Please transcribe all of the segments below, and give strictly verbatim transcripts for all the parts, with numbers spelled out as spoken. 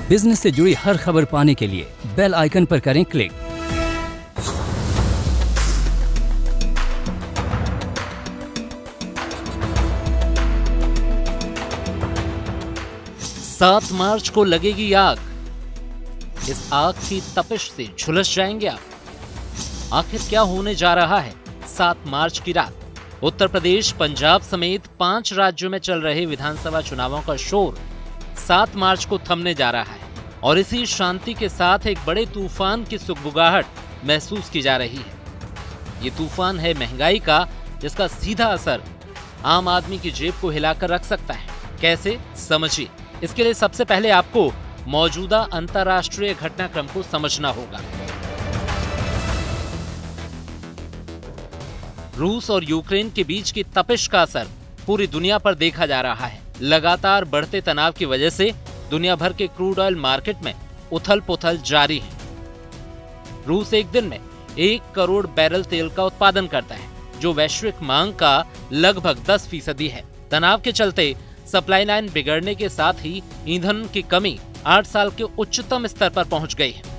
Business से जुड़ी हर खबर पाने के लिए बेल आइकन पर करें क्लिक। सात मार्च को लगेगी आग। इस आग की तपिश से झुलस जाएंगे आप। आखिर क्या होने जा रहा है सात मार्च की रात? उत्तर प्रदेश, पंजाब समेत पांच राज्यों में चल रहे विधानसभा चुनावों का शोर सात मार्च को थमने जा रहा है और इसी शांति के साथ एक बड़े तूफान की सुगबुगाहट महसूस की जा रही है। ये तूफान है महंगाई का, जिसका सीधा असर आम आदमी की जेब को हिलाकर रख सकता है। कैसे, समझिए। इसके लिए सबसे पहले आपको मौजूदा अंतर्राष्ट्रीय घटनाक्रम को समझना होगा। रूस और यूक्रेन के बीच की तपिश का असर पूरी दुनिया पर देखा जा रहा है। लगातार बढ़ते तनाव की वजह से दुनिया भर के क्रूड ऑयल मार्केट में उथल पुथल जारी है। रूस एक दिन में एक करोड़ बैरल तेल का उत्पादन करता है, जो वैश्विक मांग का लगभग दस फीसदी है। तनाव के चलते सप्लाई लाइन बिगड़ने के साथ ही ईंधन की कमी आठ साल के उच्चतम स्तर पर पहुंच गई है।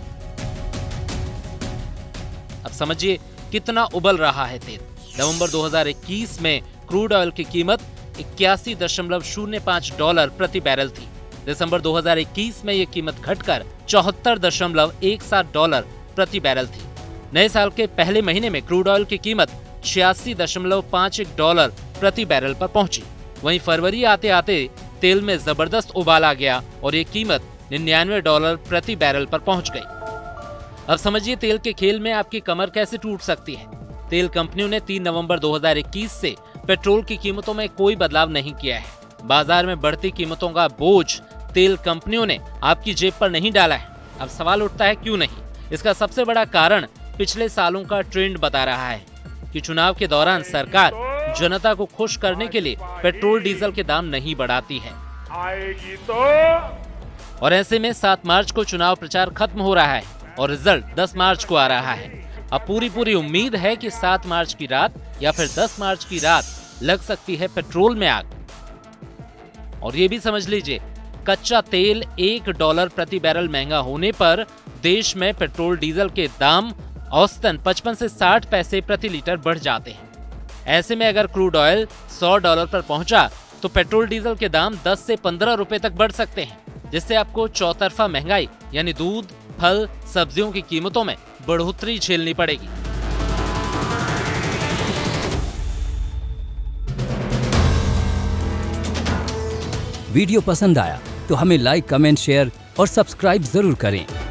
अब समझिए कितना उबल रहा है तेल। नवंबर दो हज़ार इक्कीस में क्रूड ऑयल की कीमत इक्यासी दशमलव शून्य पाँच डॉलर प्रति बैरल थी। दिसंबर दो हज़ार इक्कीस में यह कीमत घटकर चौहत्तर दशमलव एक सात डॉलर प्रति बैरल थी। नए साल के पहले महीने में क्रूड ऑयल की कीमत छियासी दशमलव पाँच एक डॉलर प्रति बैरल पर पहुंची। वहीं फरवरी आते आते तेल में जबरदस्त उबाल आ गया और ये कीमत निन्यानवे डॉलर प्रति बैरल पर पहुंच गई। अब समझिए तेल के खेल में आपकी कमर कैसे टूट सकती है। तेल कंपनियों ने तीन नवंबर दो हज़ार इक्कीस से पेट्रोल की कीमतों में कोई बदलाव नहीं किया है। बाजार में बढ़ती कीमतों का बोझ तेल कंपनियों ने आपकी जेब पर नहीं डाला है। अब सवाल उठता है, क्यों नहीं? इसका सबसे बड़ा कारण पिछले सालों का ट्रेंड बता रहा है कि चुनाव के दौरान सरकार जनता को खुश करने के लिए पेट्रोल डीजल के दाम नहीं बढ़ाती है। आएगी तो। और ऐसे में सात मार्च को चुनाव प्रचार खत्म हो रहा है और रिजल्ट दस मार्च को आ रहा है। अब पूरी पूरी उम्मीद है कि सात मार्च की रात या फिर दस मार्च की रात लग सकती है पेट्रोल में आग। और ये भी समझ लीजिए, कच्चा तेल एक डॉलर प्रति बैरल महंगा होने पर देश में पेट्रोल डीजल के दाम औसतन पचपन से साठ पैसे प्रति लीटर बढ़ जाते हैं। ऐसे में अगर क्रूड ऑयल सौ डॉलर पर पहुंचा तो पेट्रोल डीजल के दाम दस से पंद्रह रुपए तक बढ़ सकते हैं, जिससे आपको चौतरफा महंगाई यानी दूध, फल, सब्जियों की कीमतों में बढ़ोतरी झेलनी पड़ेगी। वीडियो पसंद आया तो हमें लाइक, कमेंट, शेयर और सब्सक्राइब जरूर करें।